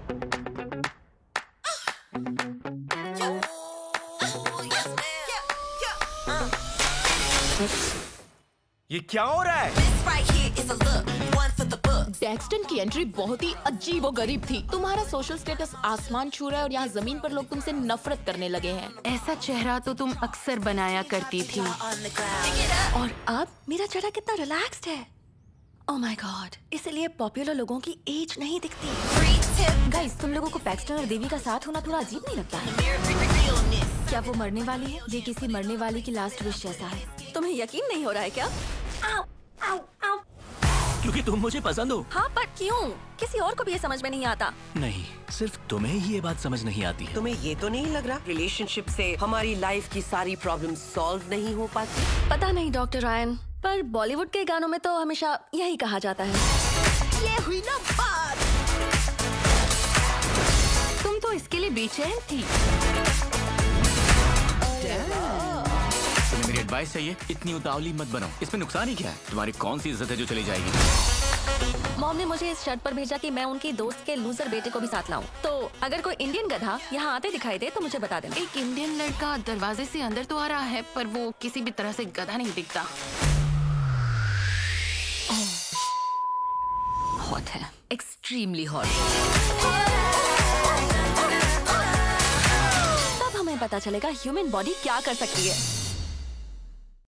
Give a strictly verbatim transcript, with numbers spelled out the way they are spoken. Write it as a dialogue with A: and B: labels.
A: ये क्या हो रहा है?
B: डेक्स्टन की एंट्री बहुत ही अजीब और गरीब थी। तुम्हारा सोशल स्टेटस आसमान छू रहा है और यहाँ जमीन पर लोग तुमसे नफरत करने लगे हैं।
C: ऐसा चेहरा तो तुम अक्सर बनाया करती थी।
D: और अब मेरा चेहरा कितना रिलैक्स्ड है। ओह माय गॉड, इसलिए पॉपुलर लोगों की एज नहीं दिखती। गाइस, तुम लोगों को पैक्सटन और देवी का साथ होना थोड़ा अजीब नहीं लगता है? क्या वो मरने वाली है? ये किसी मरने वाली की लास्ट विश जैसा है। तुम्हें यकीन नहीं हो रहा है क्या? आओ, आओ, आओ।
A: क्योंकि तुम मुझे पसंद हो।
D: हाँ, पर क्यों? किसी और को भी ये समझ में नहीं आता।
A: नहीं, सिर्फ तुम्हें ही ये बात समझ नहीं आती है।
E: तुम्हें ये तो नहीं लग रहा रिलेशनशिप से हमारी लाइफ की सारी प्रॉब्लम सॉल्व नहीं हो पाती?
D: पता नहीं डॉक्टर रायन, पर बॉलीवुड के गानों में तो हमेशा यही कहा जाता है।
B: ये हुई ना बात।
C: तुम तो इसके लिए बेचैन थी।
A: तुम्हें मेरी एडवाइस चाहिए? इतनी उतावली मत बनो। इसमें नुकसान ही क्या है? तुम्हारी कौन सी इज्जत है जो चली जाएगी?
D: मॉम ने मुझे इस शर्ट पर भेजा कि मैं उनके दोस्त के लूजर बेटे को भी साथ लाऊं। तो अगर कोई इंडियन गधा यहाँ आते दिखाई दे तो मुझे बता देना।
C: एक इंडियन लड़का दरवाजे से अंदर तो आ रहा है, पर वो किसी भी तरह से गधा नहीं दिखता।
D: हॉट है,
C: एक्सट्रीमली हॉट।
D: तब हमें पता चलेगा ह्यूमन बॉडी क्या कर सकती है।